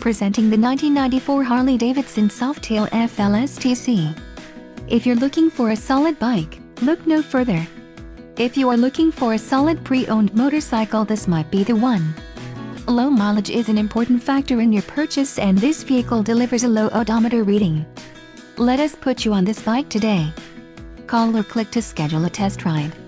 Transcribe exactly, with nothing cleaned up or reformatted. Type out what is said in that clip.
Presenting the nineteen ninety-four Harley-Davidson Softail F L S T C. If you're looking for a solid bike, look no further. If you are looking for a solid pre-owned motorcycle, this might be the one. Low mileage is an important factor in your purchase, and this vehicle delivers a low odometer reading. Let us put you on this bike today. Call or click to schedule a test ride.